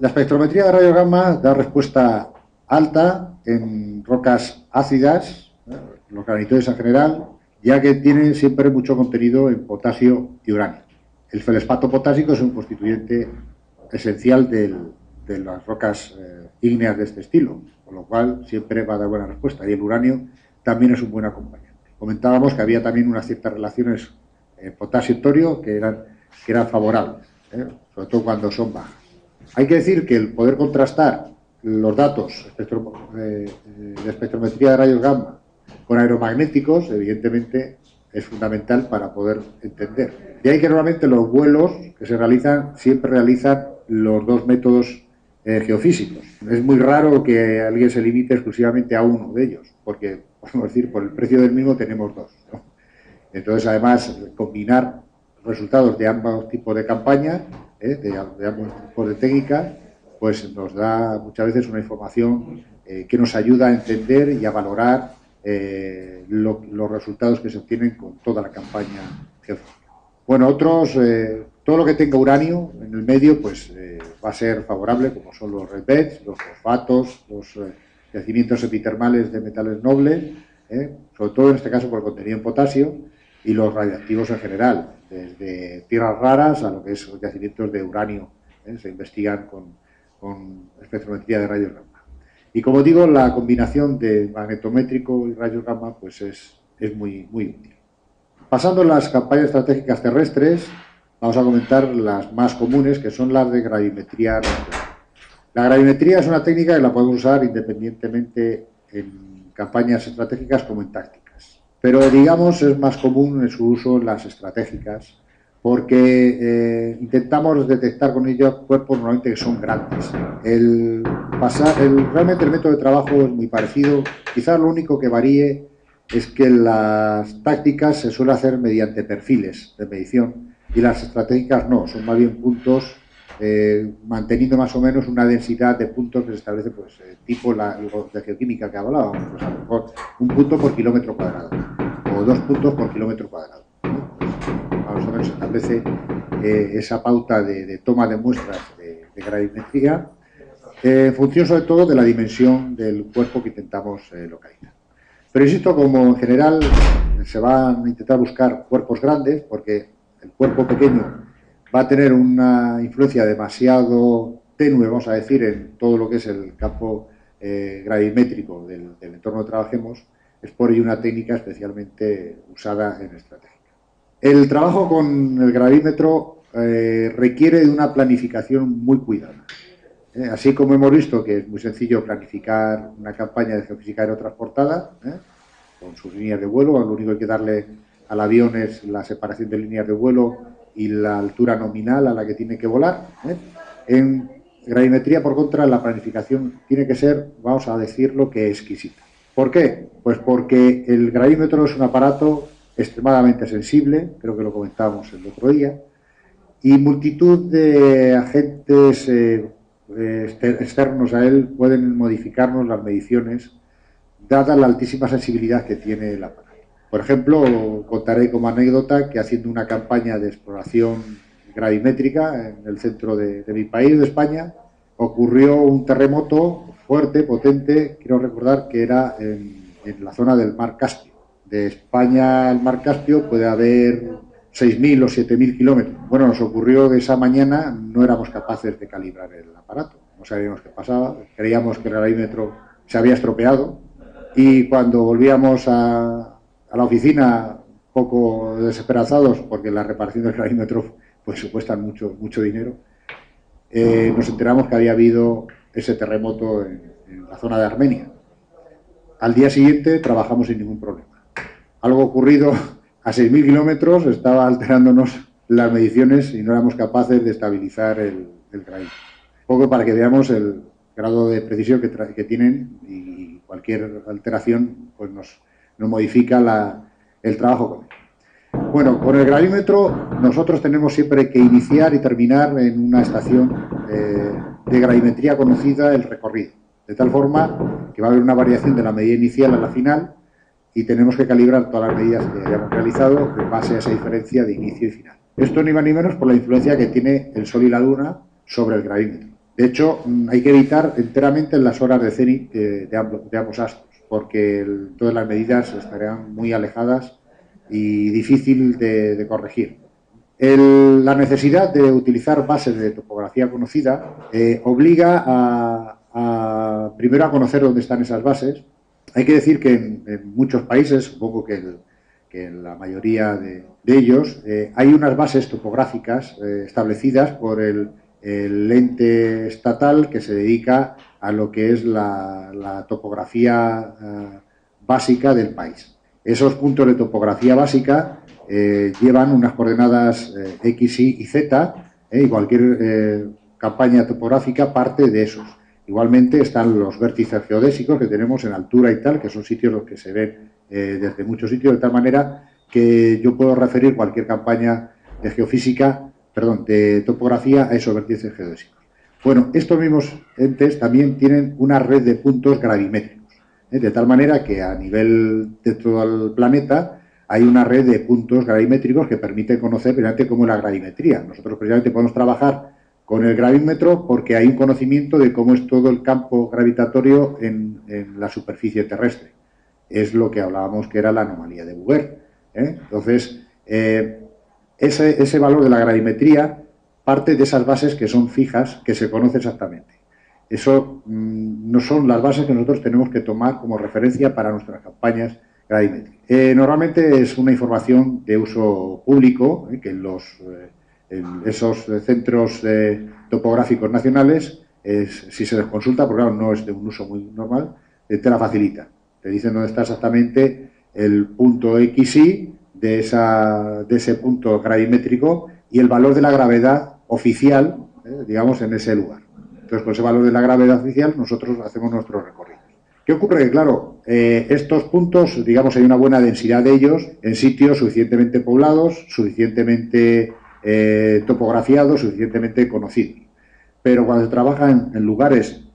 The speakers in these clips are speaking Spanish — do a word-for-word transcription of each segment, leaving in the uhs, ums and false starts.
La espectrometría de rayos gamma da respuesta alta en rocas ácidas, ¿eh? Los granitoides en general, ya que tienen siempre mucho contenido en potasio y uranio. El felespato potásico es un constituyente esencial del, de las rocas eh, ígneas de este estilo, con lo cual siempre va a dar buena respuesta. Y el uranio también es un buen acompañante. Comentábamos que había también unas ciertas relaciones eh, potasio-torio que eran, que eran favorables, ¿eh? Sobre todo cuando son bajas. Hay que decir que el poder contrastar los datos espectro, eh, de espectrometría de rayos gamma con aeromagnéticos, evidentemente, es fundamental para poder entender. De ahí que normalmente los vuelos que se realizan siempre realizan los dos métodos eh, geofísicos. Es muy raro que alguien se limite exclusivamente a uno de ellos, porque, podemos decir, por el precio del mismo tenemos dos, ¿no? Entonces, además, combinar resultados de ambos tipos de campaña, ¿eh? de, de ambos tipos de técnica, pues nos da muchas veces una información eh, que nos ayuda a entender y a valorar eh, lo, los resultados que se obtienen con toda la campaña geofísica. Bueno, otros, eh, todo lo que tenga uranio en el medio, pues eh, va a ser favorable, como son los red beds, los fosfatos, los eh, yacimientos epitermales de metales nobles, eh, sobre todo en este caso por el contenido en potasio, y los radiactivos en general, desde tierras raras a lo que es los yacimientos de uranio, ¿eh? Se investigan con, con espectrometría de rayos gamma. Y como digo, la combinación de magnetométrico y rayos gamma pues es, es muy, muy útil. Pasando a las campañas estratégicas terrestres, vamos a comentar las más comunes, que son las de gravimetría. La gravimetría es una técnica que la podemos usar independientemente en campañas estratégicas como en tácticas. Pero, digamos, es más común en su uso en las estratégicas, porque eh, intentamos detectar con ello cuerpos normalmente que son grandes. El pasar, el, realmente el método de trabajo es muy parecido, quizás lo único que varíe es que las tácticas se suele hacer mediante perfiles de medición y las estratégicas no, son más bien puntos eh, manteniendo más o menos una densidad de puntos que se establece, pues, eh, tipo la de geoquímica que hablábamos, pues a lo mejor un punto por kilómetro cuadrado o dos puntos por kilómetro cuadrado, ¿no? Pues, más o menos se establece eh, esa pauta de, de toma de muestras de, de gravimetría eh, en función sobre todo de la dimensión del cuerpo que intentamos eh, localizar. Pero insisto, como en general se van a intentar buscar cuerpos grandes, porque el cuerpo pequeño va a tener una influencia demasiado tenue, vamos a decir, en todo lo que es el campo eh, gravimétrico del, del entorno que trabajemos, es por ello una técnica especialmente usada en estratégica. El trabajo con el gravímetro eh, requiere de una planificación muy cuidada. Eh, así como hemos visto que es muy sencillo planificar una campaña de geofísica aerotransportada, ¿eh? con sus líneas de vuelo, lo único que hay que darle al avión es la separación de líneas de vuelo y la altura nominal a la que tiene que volar. ¿eh? En gravimetría, por contra, la planificación tiene que ser, vamos a decirlo, que exquisita. ¿Por qué? Pues porque el gravímetro es un aparato extremadamente sensible, creo que lo comentábamos el otro día, y multitud de agentes eh, externos a él pueden modificarnos las mediciones dada la altísima sensibilidad que tiene el aparato. Por ejemplo, contaré como anécdota que haciendo una campaña de exploración gravimétrica en el centro de, de mi país, de España, ocurrió un terremoto fuerte, potente, quiero recordar que era en, en la zona del mar Caspio. De España al mar Caspio puede haber seis mil o siete mil kilómetros. Bueno, nos ocurrió que esa mañana no éramos capaces de calibrar el aparato, no sabíamos qué pasaba, creíamos que el gravímetro se había estropeado y cuando volvíamos a, a la oficina poco desesperanzados porque la reparación del gravímetro pues supuestan mucho, mucho dinero, eh, nos enteramos que había habido ese terremoto en, en la zona de Armenia. Al día siguiente trabajamos sin ningún problema. Algo ocurrido a seis mil kilómetros estaba alterándonos las mediciones y no éramos capaces de estabilizar el, el gravímetro. Un poco para que veamos el grado de precisión que, que tienen y cualquier alteración pues nos, nos modifica la, el trabajo con él. Bueno, con el gravímetro nosotros tenemos siempre que iniciar y terminar en una estación eh, de gravimetría conocida el recorrido, de tal forma que va a haber una variación de la medida inicial a la final y tenemos que calibrar todas las medidas que hayamos realizado en base a esa diferencia de inicio y final. Esto ni más ni menos por la influencia que tiene el Sol y la Luna sobre el gravímetro. De hecho, hay que evitar enteramente las horas de cenit de, de, ambos, de ambos astros, porque el, todas las medidas estarían muy alejadas y difícil de, de corregir. El, la necesidad de utilizar bases de topografía conocida eh, obliga a, a, primero a conocer dónde están esas bases. Hay que decir que en, en muchos países, supongo que, el, que en la mayoría de, de ellos, eh, hay unas bases topográficas eh, establecidas por el, el ente estatal que se dedica a lo que es la, la topografía eh, básica del país. Esos puntos de topografía básica Eh, llevan unas coordenadas eh, X, Y y Z, eh, y cualquier eh, campaña topográfica parte de esos. Igualmente están los vértices geodésicos que tenemos en altura y tal, que son sitios los que se ven eh, desde muchos sitios, de tal manera que yo puedo referir cualquier campaña de geofísica, perdón, de topografía a esos vértices geodésicos. Bueno, estos mismos entes también tienen una red de puntos gravimétricos, eh, de tal manera que a nivel de todo el planeta hay una red de puntos gravimétricos que permite conocer precisamente cómo es la gravimetría. Nosotros precisamente podemos trabajar con el gravímetro porque hay un conocimiento de cómo es todo el campo gravitatorio en, en la superficie terrestre. Es lo que hablábamos que era la anomalía de Bouguer, ¿eh? Entonces, eh, ese, ese valor de la gravimetría parte de esas bases que son fijas, que se conoce exactamente. Eso mmm, no son las bases que nosotros tenemos que tomar como referencia para nuestras campañas gravimétricas. Eh, normalmente es una información de uso público, eh, que en, los, eh, en esos centros eh, topográficos nacionales, es, si se les consulta, porque claro, no es de un uso muy normal, eh, te la facilita. Te dicen dónde está exactamente el punto X Y de, esa, de ese punto gravimétrico y el valor de la gravedad oficial, eh, digamos, en ese lugar. Entonces, con ese valor de la gravedad oficial, nosotros hacemos nuestro recorrido. ¿Qué ocurre? Que, claro, eh, estos puntos, digamos, hay una buena densidad de ellos en sitios suficientemente poblados, suficientemente eh, topografiados, suficientemente conocidos. Pero cuando se trabaja en, en lugares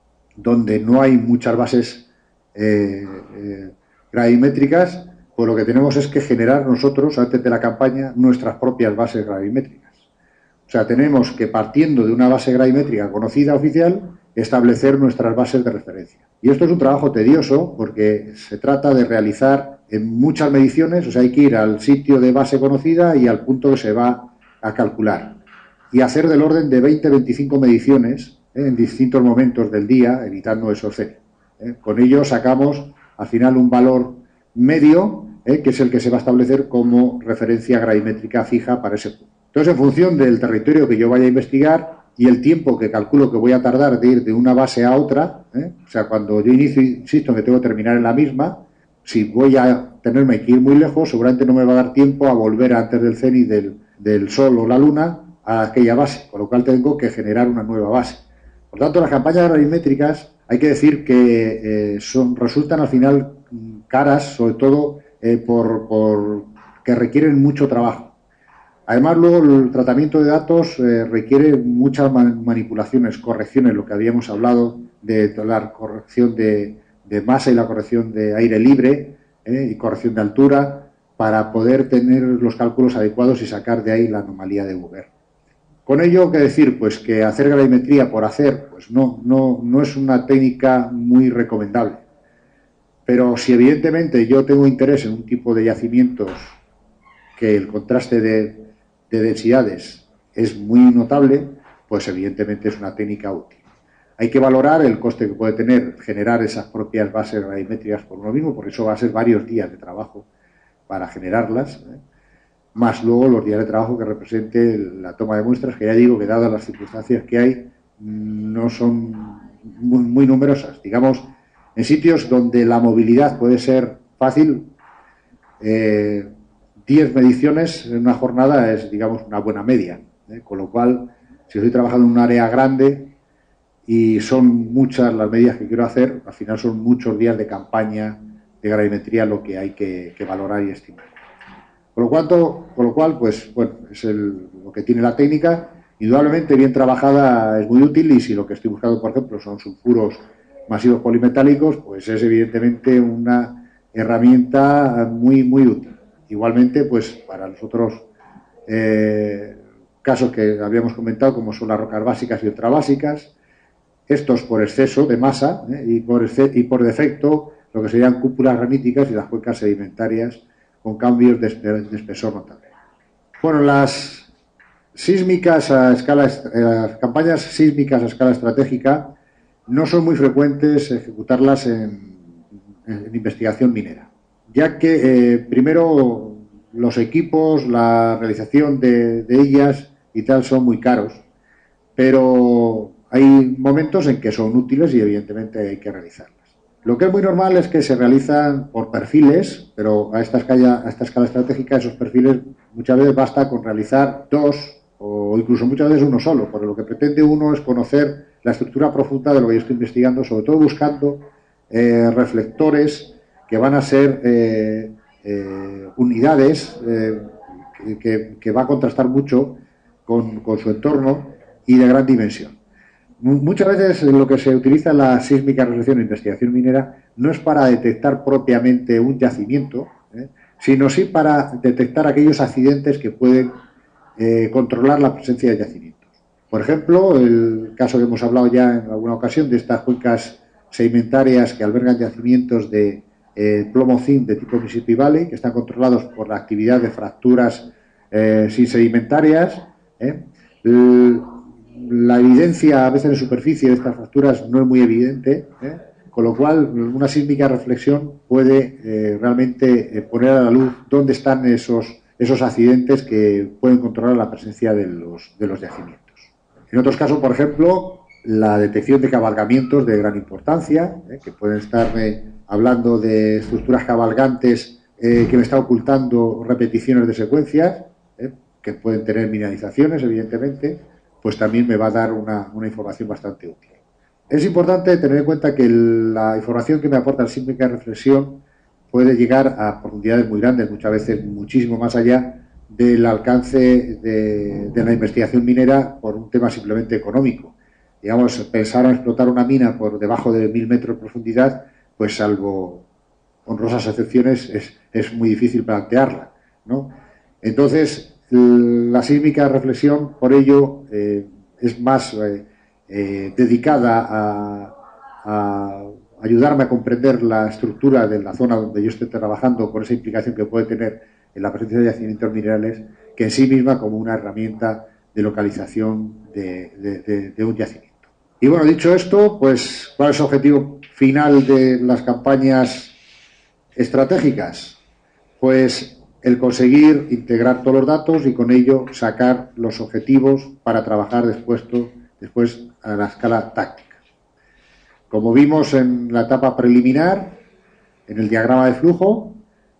donde no hay muchas bases eh, eh, gravimétricas, pues lo que tenemos es que generar nosotros, antes de la campaña, nuestras propias bases gravimétricas. O sea, tenemos que, partiendo de una base gravimétrica conocida oficial, establecer nuestras bases de referencia. Y esto es un trabajo tedioso porque se trata de realizar en muchas mediciones, o sea, hay que ir al sitio de base conocida y al punto que se va a calcular. Y hacer del orden de veinte a veinticinco mediciones ¿eh? en distintos momentos del día, evitando esos cero. ¿eh? Con ello sacamos al final un valor medio, ¿eh? que es el que se va a establecer como referencia gravimétrica fija para ese punto. Entonces, en función del territorio que yo vaya a investigar y el tiempo que calculo que voy a tardar de ir de una base a otra, ¿eh? o sea, cuando yo inicio, insisto en que tengo que terminar en la misma, si voy a tenerme que ir muy lejos, seguramente no me va a dar tiempo a volver antes del cenit del, del Sol o la Luna a aquella base, con lo cual tengo que generar una nueva base. Por tanto, las campañas gravimétricas hay que decir que eh, son, resultan al final caras, sobre todo eh, por, por que requieren mucho trabajo. Además, luego el tratamiento de datos eh, requiere muchas manipulaciones, correcciones, lo que habíamos hablado de la corrección de, de masa y la corrección de aire libre eh, y corrección de altura para poder tener los cálculos adecuados y sacar de ahí la anomalía de Bouguer. Con ello, ¿qué decir? Pues que hacer gravimetría por hacer, pues no, no, no es una técnica muy recomendable. Pero si evidentemente yo tengo interés en un tipo de yacimientos que el contraste de de densidades es muy notable, pues evidentemente es una técnica útil. Hay que valorar el coste que puede tener generar esas propias bases gravimétricas por uno mismo, porque eso va a ser varios días de trabajo para generarlas, ¿eh? Más luego los días de trabajo que represente la toma de muestras, que ya digo que dadas las circunstancias que hay, no son muy, muy numerosas. Digamos, en sitios donde la movilidad puede ser fácil, eh, diez mediciones en una jornada es, digamos, una buena media, ¿eh? Con lo cual, si estoy trabajando en un área grande y son muchas las medidas que quiero hacer, al final son muchos días de campaña de gravimetría lo que hay que, que valorar y estimar. Con lo, cuanto, con lo cual, pues, bueno, es el, lo que tiene la técnica. Indudablemente, bien trabajada es muy útil y si lo que estoy buscando, por ejemplo, son sulfuros masivos polimetálicos, pues es evidentemente una herramienta muy, muy útil. Igualmente, pues para nosotros, eh, casos que habíamos comentado, como son las rocas básicas y ultrabásicas, estos por exceso de masa ¿eh? y, por y por defecto lo que serían cúpulas graníticas y las cuencas sedimentarias con cambios de, de espesor notable. Bueno, las sísmicas a escala, eh, las campañas sísmicas a escala estratégica no son muy frecuentes ejecutarlas en, en, en investigación minera, ya que eh, primero los equipos, la realización de, de ellas y tal son muy caros, pero hay momentos en que son útiles y evidentemente hay que realizarlas. Lo que es muy normal es que se realizan por perfiles, pero a esta escala, a esta escala estratégica esos perfiles muchas veces basta con realizar dos o incluso muchas veces uno solo, porque lo que pretende uno es conocer la estructura profunda de lo que yo estoy investigando, sobre todo buscando eh, reflectores que van a ser eh, eh, unidades eh, que, que va a contrastar mucho con, con su entorno y de gran dimensión. Muchas veces lo que se utiliza en la sísmica, reflexión e investigación minera no es para detectar propiamente un yacimiento, ¿eh? sino sí para detectar aquellos accidentes que pueden eh, controlar la presencia de yacimientos. Por ejemplo, el caso que hemos hablado ya en alguna ocasión de estas cuencas sedimentarias que albergan yacimientos de eh, plomo-zinc de tipo Mississippi Valley, que están controlados por la actividad de fracturas eh, sin sedimentarias. ¿eh? El, la evidencia a veces en superficie de estas fracturas no es muy evidente, ¿eh? con lo cual una sísmica reflexión puede eh, realmente eh, poner a la luz dónde están esos, esos accidentes que pueden controlar la presencia de los, de los yacimientos. En otros casos, por ejemplo, la detección de cabalgamientos de gran importancia, ¿eh? que pueden estarme hablando de estructuras cabalgantes eh, que me están ocultando repeticiones de secuencias, ¿eh? que pueden tener mineralizaciones, evidentemente, pues también me va a dar una, una información bastante útil. Es importante tener en cuenta que la información que me aporta la sísmica reflexión puede llegar a profundidades muy grandes, muchas veces muchísimo más allá del alcance de, de la investigación minera por un tema simplemente económico. Digamos, pensar en explotar una mina por debajo de mil metros de profundidad, pues salvo honrosas excepciones, es, es muy difícil plantearla, ¿no? Entonces, la sísmica reflexión, por ello, eh, es más eh, eh, dedicada a, a ayudarme a comprender la estructura de la zona donde yo estoy trabajando, con esa implicación que puede tener en la presencia de yacimientos minerales, que en sí misma como una herramienta de localización de, de, de, de un yacimiento. Y bueno, dicho esto, pues, ¿cuál es el objetivo final de las campañas estratégicas? Pues el conseguir integrar todos los datos y con ello sacar los objetivos para trabajar después, después a la escala táctica. Como vimos en la etapa preliminar, en el diagrama de flujo,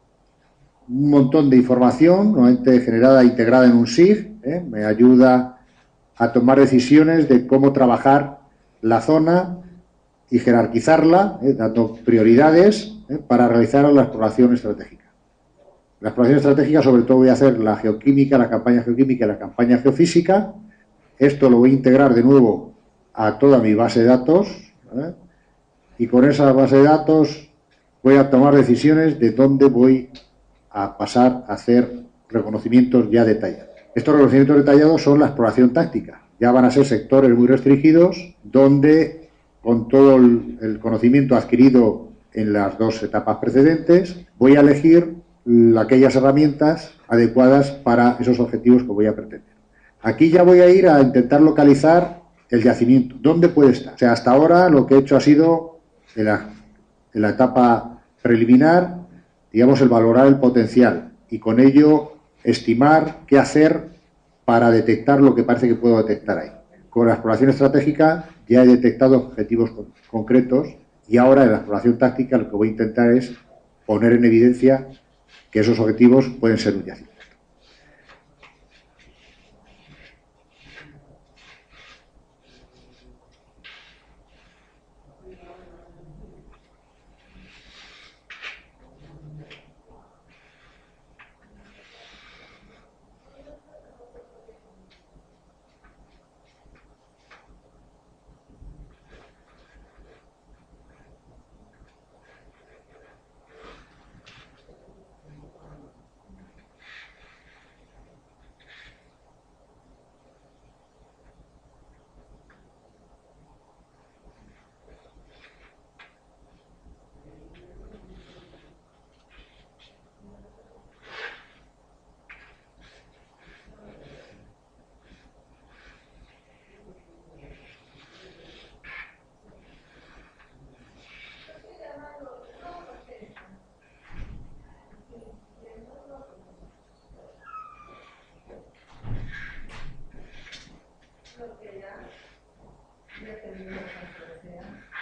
un montón de información, normalmente generada e integrada en un S I G, ¿eh? me ayuda a tomar decisiones de cómo trabajar la zona y jerarquizarla, ¿eh? dando prioridades ¿eh? para realizar la exploración estratégica. La exploración estratégica, sobre todo, voy a hacer la geoquímica, la campaña geoquímica y la campaña geofísica. Esto lo voy a integrar de nuevo a toda mi base de datos, ¿eh? y con esa base de datos voy a tomar decisiones de dónde voy a pasar a hacer reconocimientos ya detallados. Estos reconocimientos detallados son la exploración táctica. Ya van a ser sectores muy restringidos donde, con todo el conocimiento adquirido en las dos etapas precedentes, voy a elegir aquellas herramientas adecuadas para esos objetivos que voy a pretender. Aquí ya voy a ir a intentar localizar el yacimiento. ¿Dónde puede estar? O sea, hasta ahora lo que he hecho ha sido, en la, en la etapa preliminar, digamos, el valorar el potencial y con ello estimar qué hacer para detectar lo que parece que puedo detectar ahí. Con la exploración estratégica ya he detectado objetivos con, concretos y ahora en la exploración táctica lo que voy a intentar es poner en evidencia que esos objetivos pueden ser un yacimiento. que ya, ya tenemos, aunque sea.